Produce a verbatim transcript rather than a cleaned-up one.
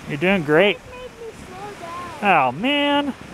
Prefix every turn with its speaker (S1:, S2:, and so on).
S1: You're doing great.
S2: It made me slow down.
S1: Oh, man.